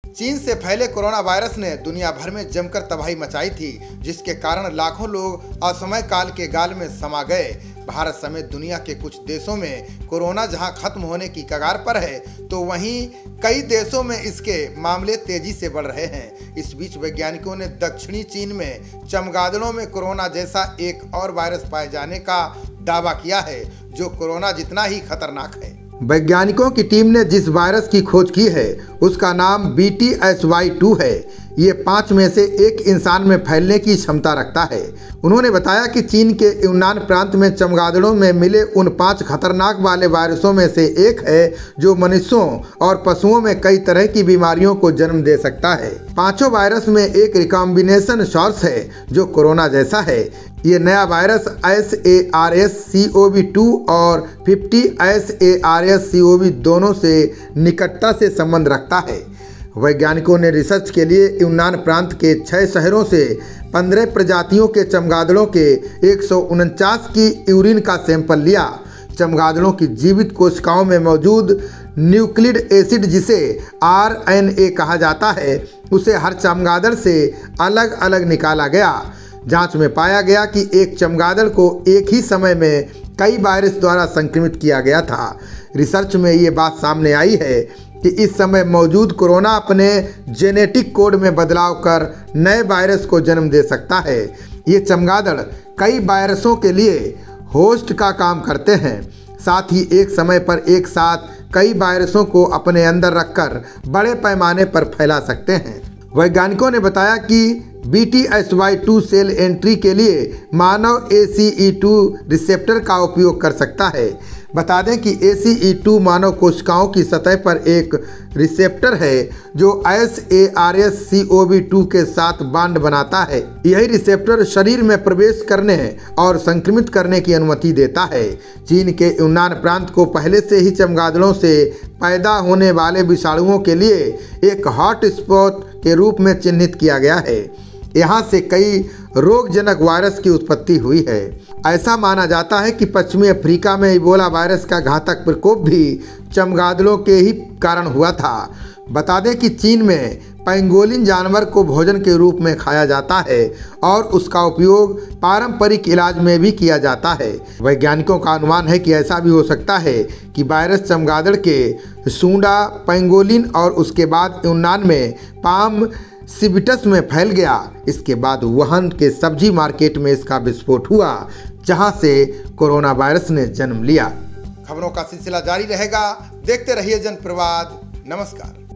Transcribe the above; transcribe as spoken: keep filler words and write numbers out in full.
चीन से फैले कोरोना वायरस ने दुनिया भर में जमकर तबाही मचाई थी, जिसके कारण लाखों लोग असमय काल के गाल में समा गए। भारत समेत दुनिया के कुछ देशों में कोरोना जहां खत्म होने की कगार पर है, तो वहीं कई देशों में इसके मामले तेजी से बढ़ रहे हैं। इस बीच वैज्ञानिकों ने दक्षिणी चीन में चमगादड़ों में कोरोना जैसा एक और वायरस पाए जाने का दावा किया है, जो कोरोना जितना ही खतरनाक है। वैज्ञानिकों की टीम ने जिस वायरस की खोज की है उसका नाम B T S Y two है। ये पाँच में से एक इंसान में फैलने की क्षमता रखता है। उन्होंने बताया कि चीन के यूनान प्रांत में चमगादड़ों में मिले उन पांच खतरनाक वाले वायरसों में से एक है, जो मनुष्यों और पशुओं में कई तरह की बीमारियों को जन्म दे सकता है। पांचों वायरस में एक रिकॉम्बिनेशन सोर्स है जो कोरोना जैसा है। ये नया virus S A R S C O V two और fifty S A R S C O V दोनों से निकटता से संबंध रखता है। वैज्ञानिकों ने रिसर्च के लिए यूनान प्रांत के छह शहरों से पंद्रह प्रजातियों के चमगादड़ों के एक सौ उनचास की यूरिन का सैंपल लिया। चमगादड़ों की जीवित कोशिकाओं में मौजूद न्यूक्लिक एसिड, जिसे आर एन ए कहा जाता है, उसे हर चमगादड़ से अलग अलग निकाला गया। जांच में पाया गया कि एक चमगादड़ को एक ही समय में कई वायरस द्वारा संक्रमित किया गया था। रिसर्च में ये बात सामने आई है कि इस समय मौजूद कोरोना अपने जेनेटिक कोड में बदलाव कर नए वायरस को जन्म दे सकता है। ये चमगादड़ कई वायरसों के लिए होस्ट का काम करते हैं, साथ ही एक समय पर एक साथ कई वायरसों को अपने अंदर रखकर बड़े पैमाने पर फैला सकते हैं। वैज्ञानिकों ने बताया कि B T S Y two cell entry के लिए मानव ए सी ई टू रिसेप्टर का उपयोग कर सकता है। बता दें कि ए सी ई टू मानव कोशिकाओं की सतह पर एक रिसेप्टर है जो S A R S C O V two के साथ बांड बनाता है। यही रिसेप्टर शरीर में प्रवेश करने और संक्रमित करने की अनुमति देता है। चीन के यूनान प्रांत को पहले से ही चमगादड़ों से पैदा होने वाले विषाणुओं के लिए एक हॉट स्पॉट के रूप में चिन्हित किया गया है। यहाँ से कई रोगजनक वायरस की उत्पत्ति हुई है। ऐसा माना जाता है कि पश्चिमी अफ्रीका में इबोला वायरस का घातक प्रकोप भी चमगादड़ों के ही कारण हुआ था। बता दें कि चीन में पेंगोलिन जानवर को भोजन के रूप में खाया जाता है और उसका उपयोग पारंपरिक इलाज में भी किया जाता है। वैज्ञानिकों का अनुमान है कि ऐसा भी हो सकता है कि वायरस चमगादड़ के सूंडा, पेंगोलिन और उसके बाद यूनान में पाम सिबिटस में फैल गया। इसके बाद वुहान के सब्जी मार्केट में इसका विस्फोट हुआ, जहां से कोरोना वायरस ने जन्म लिया। खबरों का सिलसिला जारी रहेगा। देखते रहिए जनप्रवाद। नमस्कार।